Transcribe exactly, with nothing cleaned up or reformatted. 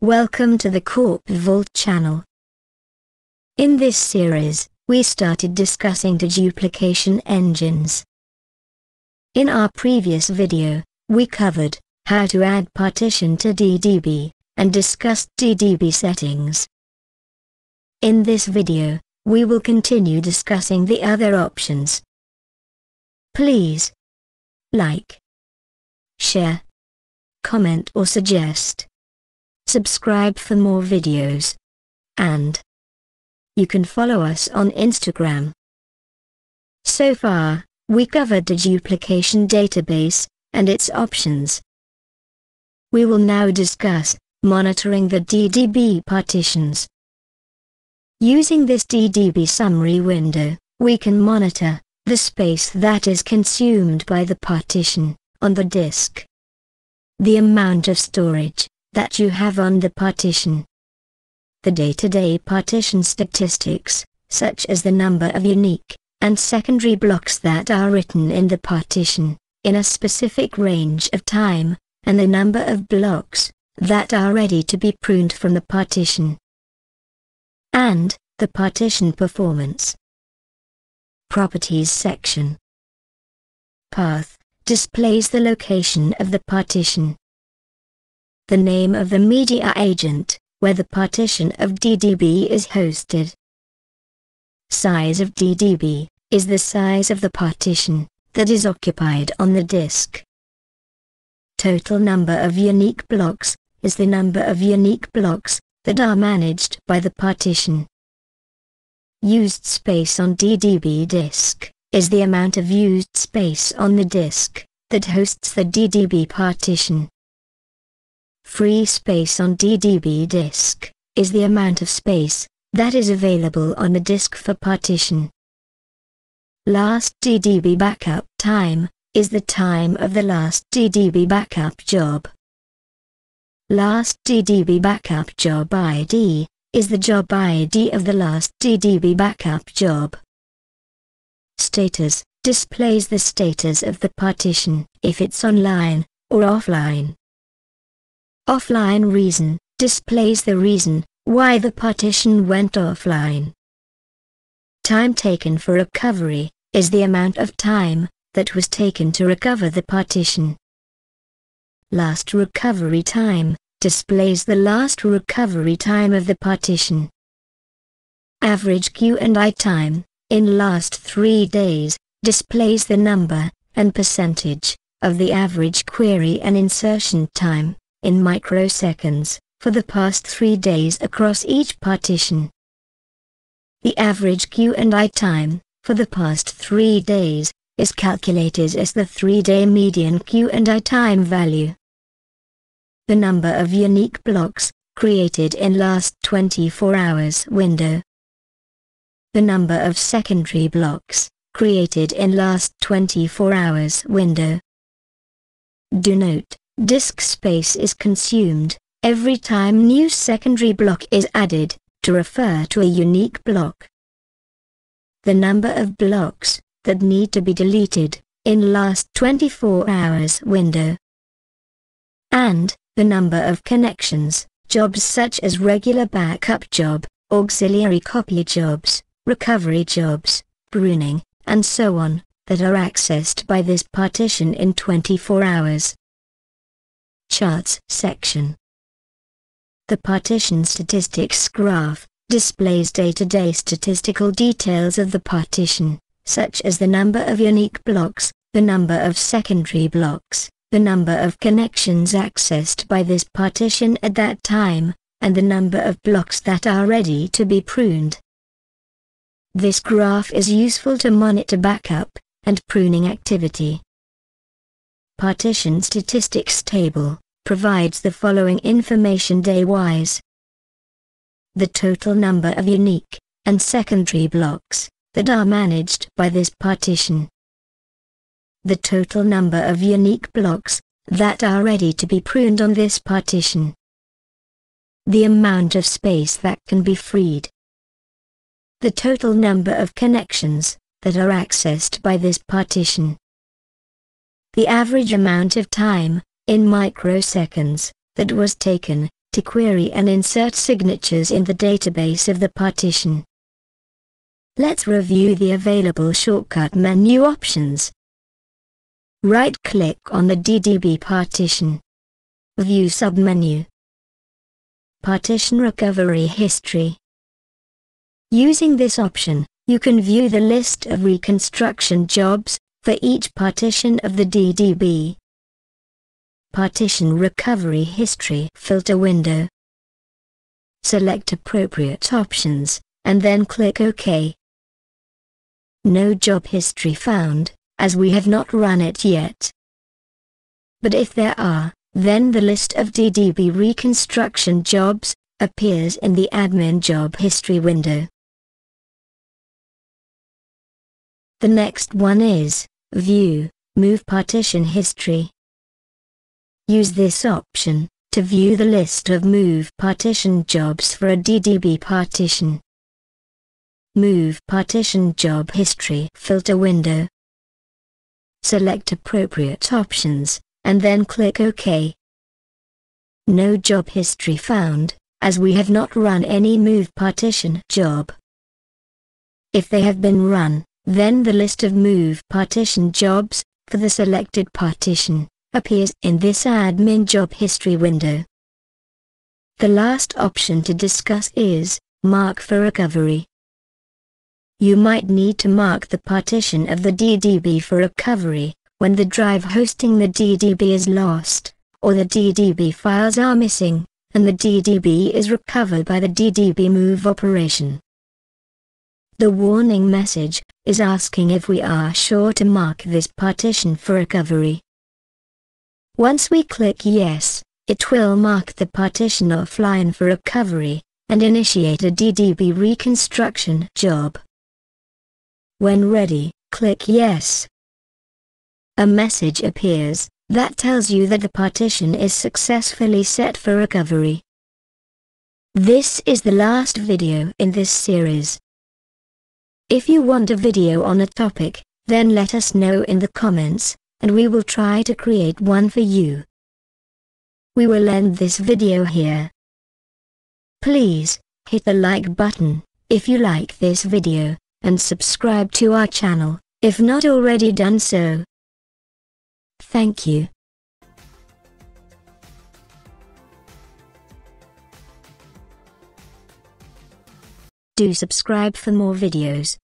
Welcome to the CorpVault channel. In this series, we started discussing deduplication engines. In our previous video, we covered how to add partition to D D B, and discussed D D B settings. In this video, we will continue discussing the other options. Please like, share, comment or suggest. Subscribe for more videos. And you can follow us on Instagram. So far, we covered the deduplication database and its options. We will now discuss monitoring the D D B partitions. Using this D D B summary window, we can monitor the space that is consumed by the partition on the disk, the amount of storage that you have on the partition, the day-to-day partition statistics, such as the number of unique and secondary blocks that are written in the partition in a specific range of time, and the number of blocks that are ready to be pruned from the partition, and the partition performance. Properties section. Path displays the location of the partition, the name of the media agent, where the partition of D D B is hosted. Size of D D B is the size of the partition that is occupied on the disk. Total number of unique blocks is the number of unique blocks that are managed by the partition. Used space on D D B disk is the amount of used space on the disk that hosts the D D B partition. Free space on D D B disk is the amount of space that is available on the disk for partition. Last D D B backup time is the time of the last D D B backup job. Last D D B backup job I D is the job I D of the last D D B backup job. Status displays the status of the partition if it's online or offline. Offline reason displays the reason why the partition went offline. Time taken for recovery is the amount of time that was taken to recover the partition. Last recovery time displays the last recovery time of the partition. Average Q and I time in last three days displays the number and percentage of the average query and insertion time in microseconds for the past three days across each partition. The average Q and I time for the past three days is calculated as the three-day median Q and I time value. The number of unique blocks created in last twenty-four hours window. The number of secondary blocks created in last twenty-four hours window. Do note, disk space is consumed every time new secondary block is added to refer to a unique block. The number of blocks that need to be deleted in last twenty-four hours window. And the number of connections, jobs such as regular backup job, auxiliary copy jobs, recovery jobs, pruning, and so on, that are accessed by this partition in twenty-four hours. Charts section. The partition statistics graph displays day-to-day statistical details of the partition, such as the number of unique blocks, the number of secondary blocks, the number of connections accessed by this partition at that time, and the number of blocks that are ready to be pruned. This graph is useful to monitor backup and pruning activity. Partition statistics table provides the following information day-wise. The total number of unique and secondary blocks that are managed by this partition. The total number of unique blocks that are ready to be pruned on this partition. The amount of space that can be freed. The total number of connections that are accessed by this partition. The average amount of time in microseconds that was taken to query and insert signatures in the database of the partition. Let's review the available shortcut menu options. Right-click on the D D B partition. View submenu. Partition Recovery History. Using this option, you can view the list of reconstruction jobs for each partition of the D D B. Partition Recovery History filter window. Select appropriate options, and then click OK. No job history found, as we have not run it yet. But if there are, then the list of D D B reconstruction jobs appears in the Admin Job History window. The next one is View, Move Partition History. Use this option to view the list of Move Partition jobs for a D D B partition. Move Partition Job History filter window. Select appropriate options, and then click OK. No job history found, as we have not run any Move Partition job. If they have been run, then the list of Move Partition jobs for the selected partition appears in this Admin Job History window. The last option to discuss is Mark for Recovery. You might need to mark the partition of the D D B for recovery when the drive hosting the D D B is lost, or the D D B files are missing, and the D D B is recovered by the D D B move operation. The warning message is asking if we are sure to mark this partition for recovery. Once we click Yes, it will mark the partition offline for recovery, and initiate a D D B reconstruction job. When ready, click Yes. A message appears that tells you that the partition is successfully set for recovery. This is the last video in this series. If you want a video on a topic, then let us know in the comments, and we will try to create one for you. We will end this video here. Please hit the like button if you like this video, and subscribe to our channel if not already done so. Thank you. Do subscribe for more videos.